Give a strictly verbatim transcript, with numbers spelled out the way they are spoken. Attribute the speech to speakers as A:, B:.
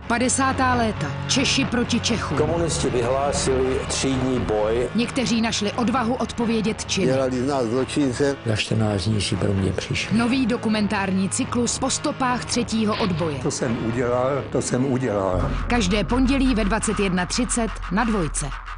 A: padesátá léta. Češi proti Čechům.
B: Komunisti vyhlásili třídní boj.
A: Někteří našli odvahu odpovědět činy.
C: Dělali z nás zločince.
B: Za čtrnáct dní si pro mě přišel.
A: Nový dokumentární cyklus po stopách třetího odboje.
D: To jsem udělal, to jsem udělal.
A: Každé pondělí ve dvacet jedna třicet na Dvojce.